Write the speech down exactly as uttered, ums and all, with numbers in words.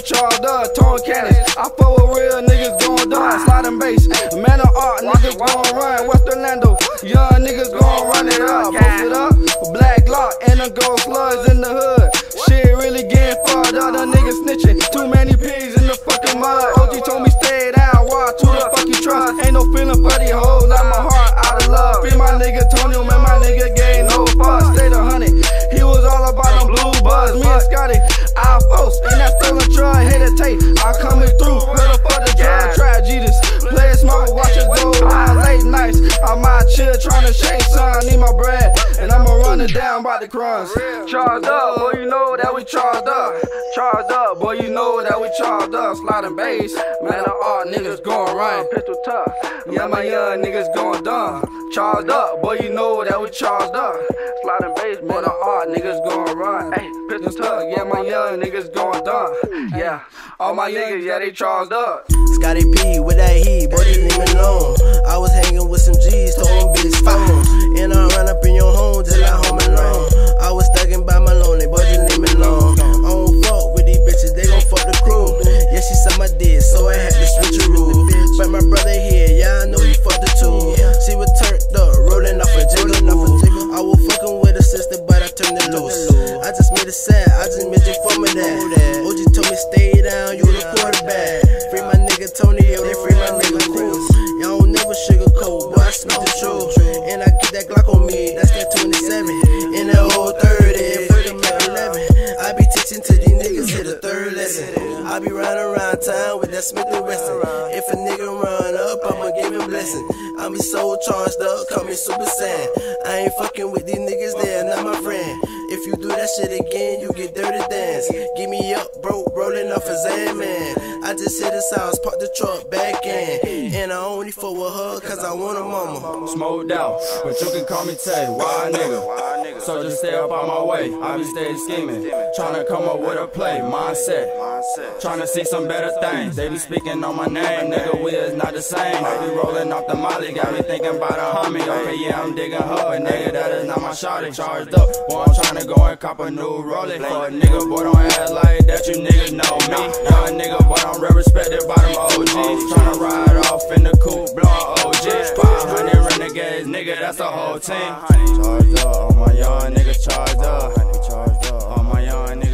charged up, torn cannons. I fuck with real niggas going down, sliding bass. Man of art, niggas gon' run. West Orlando, young niggas gon' run it up. Post it up, black lock and the gold slugs in the hood. Shit really getting fucked up, the niggas snitching. Too many pigs in the fucking mud. O G told me stay down, watch who the fuck you trust. Ain't no feeling for these hoes, not my heart out of love. Free my nigga Tony, man, my nigga gave no fuck. Stay the honey, he was all about them blue buzz. Me and Scotty, I post, and that stolen truck, hesitate. I coming through, better for the drug, try Jesus. Play it smart, watch it go round late nights. I might chill, tryna shake son, need my bread, and I'ma run it down by the crumbs. Charged up, boy, you know that we charged up. Charged up, boy, you know that we charged up. Sliding bass, man, the art niggas going run. Pistol tough, yeah, my young niggas going dumb. Charged up, boy, you know that we charged up. Sliding bass, man, the art niggas going run. Hey, pistol tough, yeah, my young niggas going dumb. Yeah, all my niggas, yeah, they charged up. Scotty P with that heat, boy, just leave me alone. I was hanging with some G's, told them bitch phone. And I run up in your home till I home alone. I was stuck in by my lonely, boy, just leave me alone. I don't fuck with these bitches, they gon' fuck the crew. Yeah, she said my dick, so I had to switch a rule. But my brother here, yeah, I know he fucked the two. She was turned up, rolling off a jiggle. I was fucking with a sister, but I turned it loose. I just made it sad, I just made it for me that. O G told me stay down, you the quarterback. Free my nigga Tony, yo, they free my nigga Cruz. Y'all don't never sugarcoat, boy, I speak the truth. And I get that Glock on me, that's that twenty-seven. In that old thirty, fucking Mac eleven. I be teaching to these niggas hit the third lesson. I be riding around town with that Smith and Wesson. If a nigga run up, I'ma give him blessing. I be so charged up, call me Super Saiyan. I ain't fucking with these niggas, they're not my friend. If you do that shit again, you get dirty dance. Give me up, bro, rolling off a Zan, man. I just hit his house, park the truck back in. And I only fuck with her cause I want a mama. Smoked out, but you can call me Tay, wild nigga. So just stay up on my way, I be steady scheming. Tryna come up with a play, mindset. Tryna see some better things. They be speaking on my name, nigga, we is not the same. I be rolling off the molly, got me thinking about a homie. Okay, yeah, I'm digging her, but nigga, that is not my shawty. Charged up, boy, I'm tryna go and cop a new rollie. For a nigga, boy, don't act like that, you niggas know me. Young nigga, boy, I'm real respected by them O Gs. Tryna ride off in the coupe, blowing O Gs. five hundred renegades, nigga, that's a whole team. Charged up, all my young niggas charged up. All my young niggas.